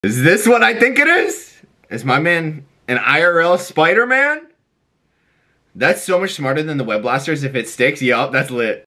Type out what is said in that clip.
Is this what I think it is? Is my man an IRL Spider-Man? That's so much smarter than the web blasters. If it sticks, yup, that's lit.